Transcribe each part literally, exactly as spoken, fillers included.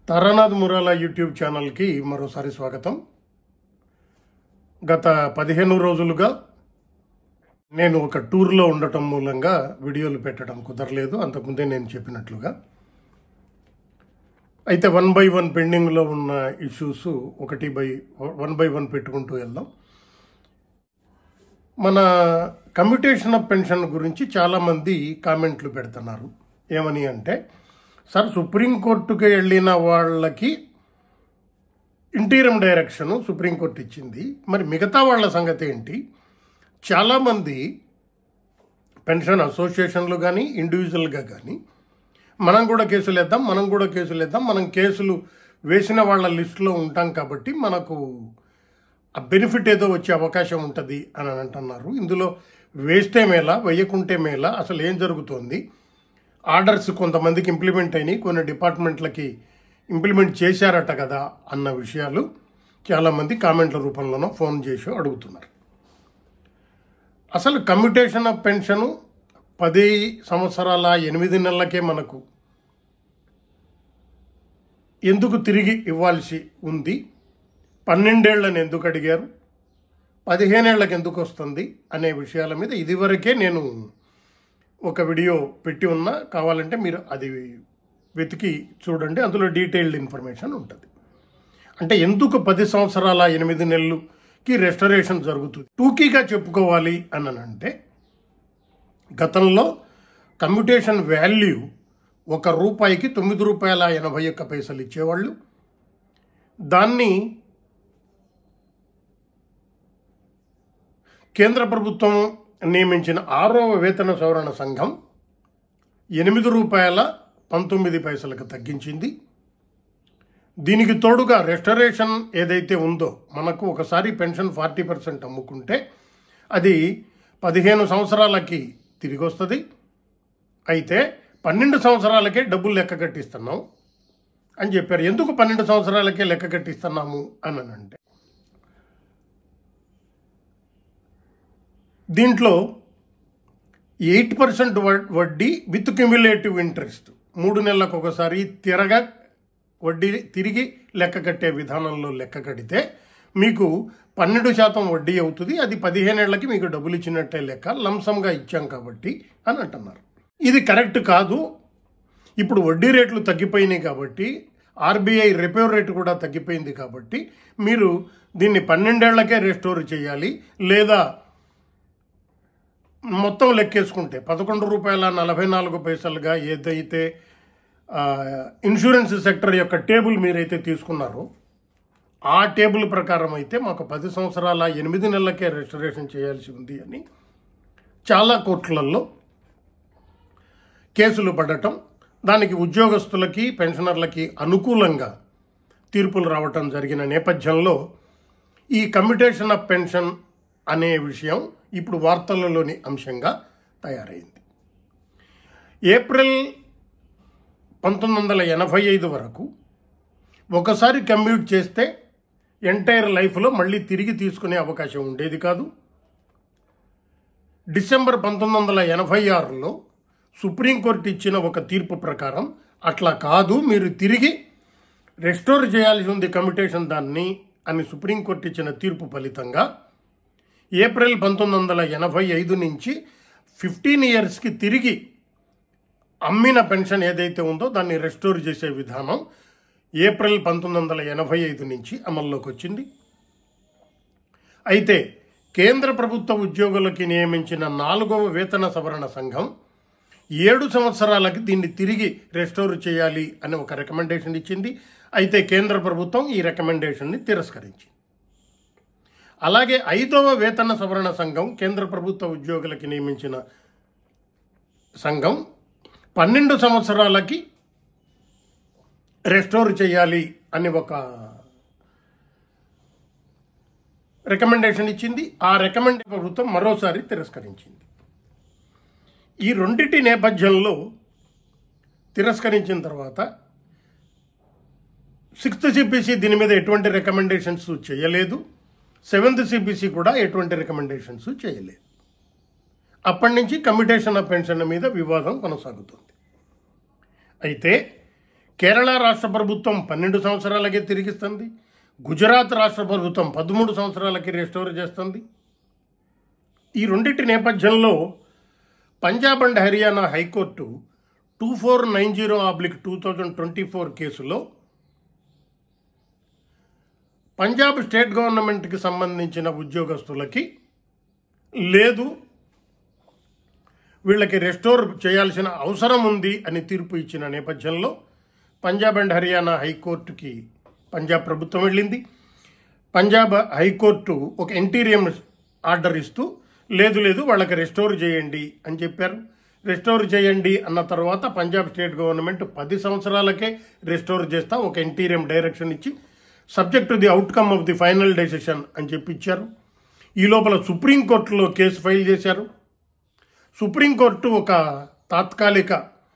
Taranath మురాలా YouTube ఛానల్కి మరోసారి స్వాగతం. గత పదిహేను రోజులుగా నేను ఒక టూర్లో ఉండటం మూలంగా వీడియోలు పెట్టడం కుదరలేదు, అంతకుముందే నేను చెప్పినట్లుగా. అయితే వన్ బై వన్ పెండింగ్లో ఉన్న ఇష్యూస్ ఒకటి బై వన్ బై వన్ పెట్టుకుంటూ వెళ్దాం. మన కమ్యూటేషన్ ఆఫ్ పెన్షన్ గురించి చాలామంది కామెంట్లు పెడుతున్నారు. ఏమని అంటే, సార్ సుప్రీంకోర్టుకి వెళ్ళిన వాళ్ళకి ఇంటీరియం డైరెక్షను సుప్రీంకోర్టు ఇచ్చింది, మరి మిగతా వాళ్ళ సంగతి ఏంటి? చాలామంది పెన్షన్ అసోసియేషన్లు కానీ ఇండివిజువల్గా కానీ మనం కూడా కేసులు వేద్దాం మనం కూడా కేసులు వేద్దాం మనం కేసులు వేసిన వాళ్ళ లిస్టులో ఉంటాం కాబట్టి మనకు ఆ బెనిఫిట్ ఏదో వచ్చే అవకాశం ఉంటుంది అని అంటున్నారు. ఇందులో వేస్తే మేలా వేయకుంటే మేలా, అసలు ఏం జరుగుతోంది? ఆర్డర్స్ కొంతమందికి ఇంప్లిమెంట్ అయినాయి, కొన్ని డిపార్ట్మెంట్లకి ఇంప్లిమెంట్ చేశారట కదా అన్న విషయాలు చాలామంది కామెంట్ల రూపంలోనో ఫోన్ చేసి అడుగుతున్నారు. అసలు కమ్యూటేషన్ ఆఫ్ పెన్షను పది సంవత్సరాల ఎనిమిది నెలలకే మనకు ఎందుకు తిరిగి ఇవ్వాల్సి ఉంది? పన్నెండేళ్లను ఎందుకు అడిగారు? పదిహేనేళ్లకు ఎందుకు వస్తుంది అనే విషయాల మీద ఇదివరకే నేను ఒక వీడియో పెట్టి ఉన్నా, కావాలంటే మీరు అది వెతికి చూడండి, అందులో డీటెయిల్డ్ ఇన్ఫర్మేషన్ ఉంటుంది. అంటే ఎందుకు పది సంవత్సరాల ఎనిమిది నెలలుకి రెస్టరేషన్ జరుగుతుంది? టూకీగా చెప్పుకోవాలి అని అంటే, గతంలో కమ్యూటేషన్ వాల్యూ ఒక రూపాయికి తొమ్మిది రూపాయల ఎనభై ఒక్క పైసలు ఇచ్చేవాళ్ళు. దాన్ని కేంద్ర ప్రభుత్వం నియమించిన ఆరవ వేతన సవరణ సంఘం ఎనిమిది రూపాయల పంతొమ్మిది పైసలకు తగ్గించింది. దీనికి తోడుగా రెస్టరేషన్ ఏదైతే ఉందో, మనకు ఒకసారి పెన్షన్ ఫార్టీ పర్సెంట్ అమ్ముకుంటే అది పదిహేను సంవత్సరాలకి తిరిగి వస్తుంది. అయితే పన్నెండు సంవత్సరాలకే డబ్బులు లెక్క కట్టిస్తున్నాం అని చెప్పారు. ఎందుకు పన్నెండు సంవత్సరాలకే లెక్క కట్టిస్తున్నాము అని అంటే, దీంట్లో ఎయిట్ పర్సెంట్ వడ్డీ విత్ క్యుమ్యులేటివ్ ఇంట్రెస్ట్ మూడు నెలలకు ఒకసారి తిరగ వడ్డీ తిరిగి లెక్క కట్టే విధానంలో లెక్క కడితే మీకు పన్నెండు శాతం వడ్డీ అవుతుంది. అది పదిహేనేళ్లకి మీకు డబ్బులు ఇచ్చినట్టే లెక్క, లంసంగా ఇచ్చాం కాబట్టి అని అంటున్నారు. ఇది కరెక్ట్ కాదు. ఇప్పుడు వడ్డీ రేట్లు తగ్గిపోయినాయి కాబట్టి, ఆర్బీఐ రెపో రేటు కూడా తగ్గిపోయింది కాబట్టి మీరు దీన్ని పన్నెండేళ్లకే రెస్టోర్ చేయాలి. లేదా మొత్తం లెక్కేసుకుంటే పదకొండు రూపాయల నలభై నాలుగు పైసలుగా ఏదైతే ఇన్సూరెన్స్ సెక్టర్ యొక్క టేబుల్ మీరైతే తీసుకున్నారో ఆ టేబుల్ ప్రకారం అయితే మాకు పది సంవత్సరాల ఎనిమిది నెలలకే రెస్టరేషన్ చేయాల్సి ఉంది అని చాలా కోర్టులలో కేసులు పడటం, దానికి ఉద్యోగస్తులకి పెన్షనర్లకి అనుకూలంగా తీర్పులు రావటం జరిగిన నేపథ్యంలో ఈ కమ్యూటేషన్ ఆఫ్ పెన్షన్ అనే విషయం ఇప్పుడు వార్తలలోని అంశంగా తయారైంది. ఏప్రిల్ పంతొమ్మిది వందల ఎనభై ఐదు వరకు ఒకసారి కమ్యూట్ చేస్తే ఎంటైర్ లైఫ్లో మళ్ళీ తిరిగి తీసుకునే అవకాశం ఉండేది కాదు. డిసెంబర్ పంతొమ్మిది వందల ఎనభై ఆరులో సుప్రీంకోర్టు ఇచ్చిన ఒక తీర్పు ప్రకారం అట్లా కాదు, మీరు తిరిగి రెస్టోర్ చేయాల్సి ఉంది కమ్యూటేషన్ దాన్ని అని సుప్రీంకోర్టు ఇచ్చిన తీర్పు ఫలితంగా ఏప్రిల్ పంతొమ్మిది వందల ఎనభై ఐదు నుంచి ఫిఫ్టీన్ ఇయర్స్కి తిరిగి అమ్మిన పెన్షన్ ఏదైతే ఉందో దాన్ని రెస్టోర్ చేసే విధానం ఏప్రిల్ పంతొమ్మిది వందల ఎనభై ఐదు నుంచి అమల్లోకి వచ్చింది. అయితే కేంద్ర ప్రభుత్వ ఉద్యోగులకి నియమించిన నాలుగవ వేతన సవరణ సంఘం ఏడు సంవత్సరాలకి దీన్ని తిరిగి రెస్టోర్ చేయాలి అని ఒక రికమెండేషన్ ఇచ్చింది. అయితే కేంద్ర ప్రభుత్వం ఈ రికమెండేషన్ని తిరస్కరించింది. అలాగే ఐదవ వేతన సవరణ సంఘం, కేంద్ర ప్రభుత్వ ఉద్యోగులకి నియమించిన సంఘం పన్నెండు సంవత్సరాలకి రెస్టోర్ చేయాలి అని ఒక రికమెండేషన్ ఇచ్చింది. ఆ రికమెండేషన్ ప్రభుత్వం మరోసారి తిరస్కరించింది. ఈ రెండింటి నేపథ్యంలో తిరస్కరించిన తర్వాత సిక్స్త్ సిపిసి దీని మీద ఎటువంటి రికమెండేషన్స్ చేయలేదు. సెవెంత్ సిపిసి కూడా ఎటువంటి రికమెండేషన్స్ చేయలేదు. అప్పటి నుంచి కమ్యూటేషన్ ఆఫ్ పెన్షన్ మీద వివాదం కొనసాగుతుంది. అయితే కేరళ రాష్ట్ర ప్రభుత్వం పన్నెండు సంవత్సరాలకే తిరిగిస్తుంది. గుజరాత్ రాష్ట్ర ప్రభుత్వం పదమూడు సంవత్సరాలకి రెస్టోర్ చేస్తుంది. ఈ రెండింటి నేపథ్యంలో Punjab and Haryana high court two four nine zero oblique two thousand twenty four కేసులో పంజాబ్ స్టేట్ గవర్నమెంట్కి సంబంధించిన ఉద్యోగస్తులకి లేదు, వీళ్ళకి రెస్టోర్ చేయాల్సిన అవసరం ఉంది అని తీర్పు ఇచ్చిన నేపథ్యంలో పంజాబ్ అండ్ హర్యానా హైకోర్టుకి పంజాబ్ ప్రభుత్వం వెళ్ళింది. పంజాబ్ హైకోర్టు ఒక ఇంటీరియం ఆర్డర్ ఇస్తూ లేదు లేదు వాళ్ళకి రెస్టోర్ చేయండి అని చెప్పారు. రెస్టోర్ చేయండి అన్న తర్వాత పంజాబ్ స్టేట్ గవర్నమెంట్ పది సంవత్సరాలకే రెస్టోర్ చేస్తా ఒక ఇంటీరియం డైరెక్షన్ ఇచ్చి subject to the outcome of the final decision అని చెప్పి ఇచ్చారు. ఈ లోపల సుప్రీంకోర్టులో కేసు ఫైల్ చేశారు. సుప్రీంకోర్టు ఒక తాత్కాలిక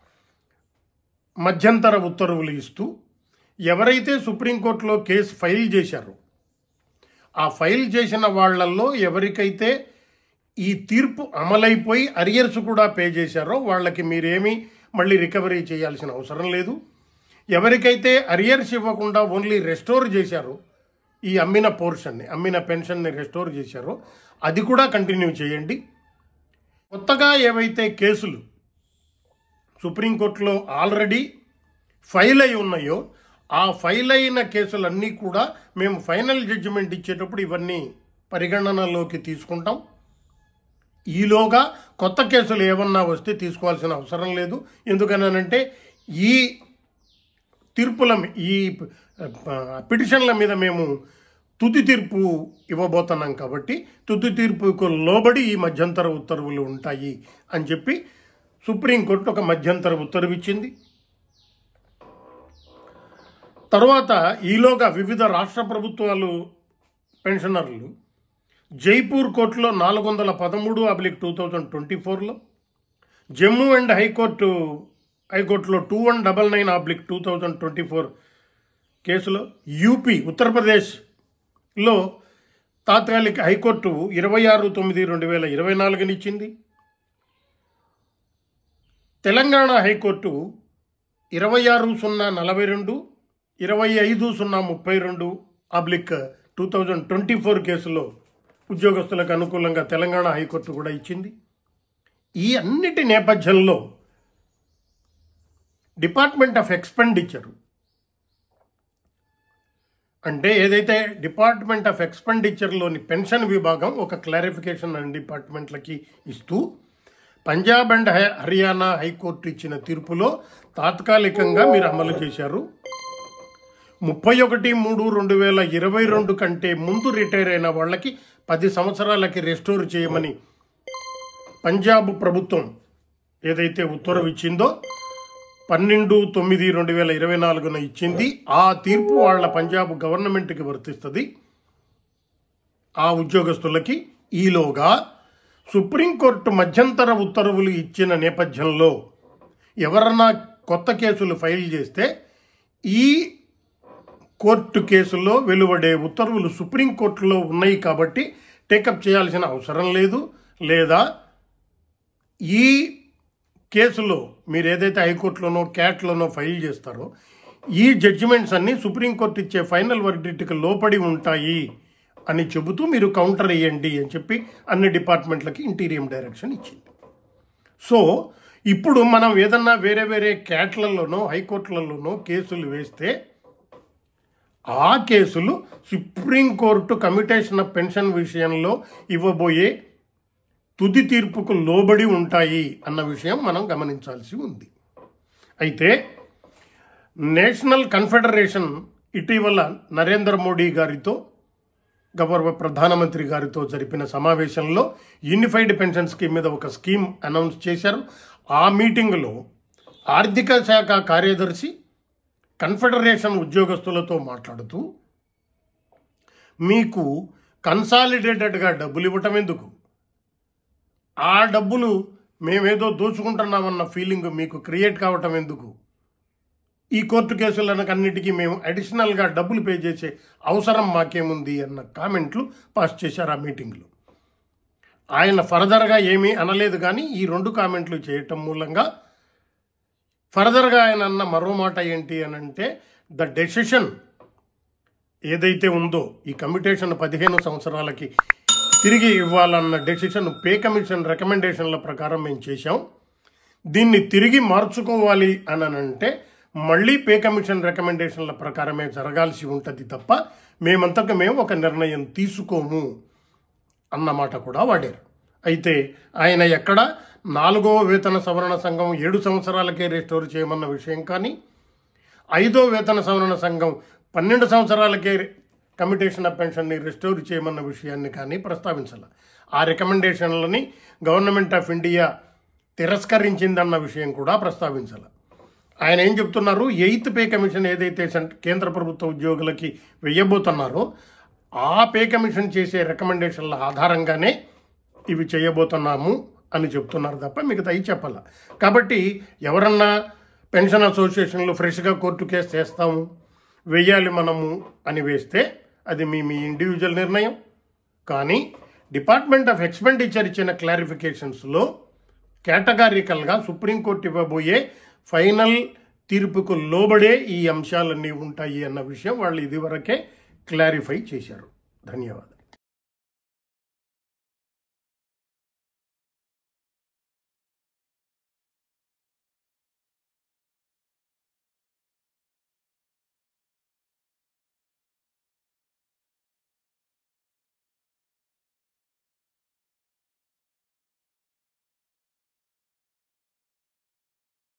మధ్యంతర ఉత్తర్వులు ఇస్తూ ఎవరైతే సుప్రీంకోర్టులో కేసు ఫైల్ చేశారో ఆ ఫైల్ చేసిన వాళ్లల్లో ఎవరికైతే ఈ తీర్పు అమలైపోయి అరియర్స్ కూడా పే చేశారో వాళ్ళకి మీరేమీ మళ్ళీ రికవరీ చేయాల్సిన అవసరం లేదు. ఎవరికైతే అరియర్స్ ఇవ్వకుండా ఓన్లీ రెస్టోర్ చేశారో, ఈ అమ్మిన పోర్షన్ని అమ్మిన పెన్షన్ని రెస్టోర్ చేశారో అది కూడా కంటిన్యూ చేయండి. కొత్తగా ఏవైతే కేసులు సుప్రీంకోర్టులో ఆల్రెడీ ఫైల్ అయి ఉన్నాయో ఆ ఫైల్ అయిన కేసులన్నీ కూడా మేము ఫైనల్ జడ్జిమెంట్ ఇచ్చేటప్పుడు ఇవన్నీ పరిగణనలోకి తీసుకుంటాం. ఈలోగా కొత్త కేసులు ఏమన్నా వస్తే తీసుకోవాల్సిన అవసరం లేదు. ఎందుకనంటే ఈ తీర్పుల ఈ పిటిషన్ల మీద మేము తుది తీర్పు ఇవ్వబోతున్నాం కాబట్టి తుది తీర్పుకు లోబడి ఈ మధ్యంతర ఉత్తర్వులు ఉంటాయి అని చెప్పి సుప్రీంకోర్టు ఒక మధ్యంతర ఉత్తర్వు ఇచ్చింది. తర్వాత ఈలోగా వివిధ రాష్ట్ర ప్రభుత్వాలు పెన్షనర్లు జైపూర్ కోర్టులో నాలుగు వందల పదమూడు అబ్లిక్ టూ థౌజండ్ ట్వంటీ ఫోర్లో, జమ్మూ అండ్ హైకోర్టు హైకోర్టులో two one double nine oblique two thousand twenty four కేసులో, యూపీ ఉత్తరప్రదేశ్లో తాత్కాలిక హైకోర్టు ఇరవై ఆరు తొమ్మిది రెండు వేల ఇరవై నాలుగునిచ్చింది. తెలంగాణ హైకోర్టు ఇరవై ఆరు సున్నా నలభై రెండు ఇరవై ఐదు సున్నా ముప్పై రెండు oblique two thousand twenty four కేసులో ఉద్యోగస్తులకు అనుకూలంగా తెలంగాణ హైకోర్టు కూడా ఇచ్చింది. ఈ అన్నిటి నేపథ్యంలో డిపార్ట్మెంట్ ఆఫ్ ఎక్స్పెండిచర్ అంటే ఏదైతే డిపార్ట్మెంట్ ఆఫ్ ఎక్స్పెండిచర్లోని పెన్షన్ విభాగం ఒక క్లారిఫికేషన్ అన్ని డిపార్ట్మెంట్లకి ఇస్తూ పంజాబ్ అండ్ హర్యానా హైకోర్టు ఇచ్చిన తీర్పులో తాత్కాలికంగా మీరు అమలు చేశారు. ముప్పై ఒకటి మూడు రెండు వేల ఇరవై రెండు కంటే ముందు రిటైర్ అయిన వాళ్ళకి పది సంవత్సరాలకి రెస్టోర్ చేయమని పంజాబ్ ప్రభుత్వం ఏదైతే ఉత్తర్వు ఇచ్చిందో పన్నెండు తొమ్మిది రెండు వేల ఇరవై నాలుగున ఇచ్చింది. ఆ తీర్పు వాళ్ళ పంజాబ్ గవర్నమెంట్కి వర్తిస్తుంది, ఆ ఉద్యోగస్తులకి. ఈలోగా సుప్రీంకోర్టు మధ్యంతర ఉత్తర్వులు ఇచ్చిన నేపథ్యంలో ఎవరన్నా కొత్త కేసులు ఫైల్ చేస్తే ఈ కోర్టు కేసుల్లో వెలువడే ఉత్తర్వులు సుప్రీంకోర్టులో ఉన్నాయి కాబట్టి టేకప్ చేయాల్సిన అవసరం లేదు. లేదా ఈ కేసులో మీరు ఏదైతే హైకోర్టులోనో క్యాట్లోనో ఫైల్ చేస్తారో ఈ జడ్జిమెంట్స్ అన్నీ సుప్రీంకోర్టు ఇచ్చే ఫైనల్ వర్డిక్ట్కి లోపడి ఉంటాయి అని చెబుతూ మీరు కౌంటర్ వేయండి అని చెప్పి అన్ని డిపార్ట్మెంట్లకి ఇంటీరియం డైరెక్షన్ ఇచ్చింది. సో ఇప్పుడు మనం ఏదన్నా వేరే వేరే క్యాట్లలోనో హైకోర్టులలోనో కేసులు వేస్తే ఆ కేసులు సుప్రీంకోర్టు కమ్యూటేషన్ ఆఫ్ పెన్షన్ విషయంలో ఇవ్వబోయే తుది తీర్పుకు లోబడి ఉంటాయి అన్న విషయం మనం గమనించాల్సి ఉంది. అయితే నేషనల్ కన్ఫెడరేషన్ ఇటీవల నరేంద్ర మోడీ గారితో గౌరవ ప్రధానమంత్రి గారితో జరిపిన సమావేశంలో యూనిఫైడ్ పెన్షన్ స్కీమ్ మీద ఒక స్కీమ్ అనౌన్స్ చేశారు. ఆ మీటింగ్లో ఆర్థిక శాఖ కార్యదర్శి కన్ఫెడరేషన్ ఉద్యోగస్తులతో మాట్లాడుతూ మీకు కన్సాలిడేటెడ్గా డబ్బులు ఇవ్వటం ఎందుకు, ఆ డబ్బులు మేమేదో దోచుకుంటున్నామన్న ఫీలింగ్ మీకు క్రియేట్ కావటం ఎందుకు, ఈ కోర్టు కేసులకు అన్నిటికీ మేము అడిషనల్గా డబ్బులు పే చేసే అవసరం మాకేముంది అన్న కామెంట్లు పాస్ చేశారు ఆ మీటింగ్లో. ఆయన ఫర్దర్గా ఏమీ అనలేదు, కానీ ఈ రెండు కామెంట్లు చేయటం మూలంగా ఫర్దర్గా ఆయన అన్న మరో మాట ఏంటి అని అంటే ద డెసిషన్ ఏదైతే ఉందో ఈ కమ్యూటేషన్ పదిహేను సంవత్సరాలకి తిరిగి ఇవ్వాలన్న డెసిషన్ పే కమిషన్ రికమెండేషన్ల ప్రకారం మేము చేశాం. దీన్ని తిరిగి మార్చుకోవాలి అని అంటే మళ్ళీ పే కమిషన్ రికమెండేషన్ల ప్రకారమే జరగాల్సి ఉంటుంది తప్ప మేమంతకు మేము ఒక నిర్ణయం తీసుకోము అన్నమాట కూడా వాడారు. అయితే ఆయన ఎక్కడ నాలుగవ వేతన సవరణ సంఘం ఏడు సంవత్సరాలకే రెస్టోర్ చేయమన్న విషయం కానీ, ఐదో వేతన సవరణ సంఘం పన్నెండు సంవత్సరాలకే కమ్యూటేషన్ ఆఫ్ పెన్షన్ని రెస్టోర్ చేయమన్న విషయాన్ని కానీ ప్రస్తావించాల. ఆ రికమెండేషన్లని గవర్నమెంట్ ఆఫ్ ఇండియా తిరస్కరించిందన్న విషయం కూడా ప్రస్తావించాల. ఆయన ఏం చెప్తున్నారు, ఎయిత్ పే కమిషన్ ఏదైతే కేంద్ర ప్రభుత్వ ఉద్యోగులకి వెయ్యబోతున్నారో ఆ పే కమిషన్ చేసే రికమెండేషన్ల ఆధారంగానే ఇవి చేయబోతున్నాము అని చెప్తున్నారు తప్ప మిగతా అవి చెప్పాల. కాబట్టి ఎవరన్నా పెన్షన్ అసోసియేషన్లు ఫ్రెష్గా కోర్టు కేసు చేస్తాము వెయ్యాలి మనము అని వేస్తే అది మీ మీ ఇండివిజువల్ నిర్ణయం. కానీ డిపార్ట్మెంట్ ఆఫ్ ఎక్స్పెండిచర్ ఇచ్చిన క్లారిఫికేషన్స్లో కేటగారికల్గా సుప్రీంకోర్టు ఇవ్వబోయే ఫైనల్ తీర్పుకు లోబడే ఈ అంశాలన్నీ ఉంటాయి అన్న విషయం వాళ్ళు ఇదివరకే క్లారిఫై చేశారు. ధన్యవాదాలు.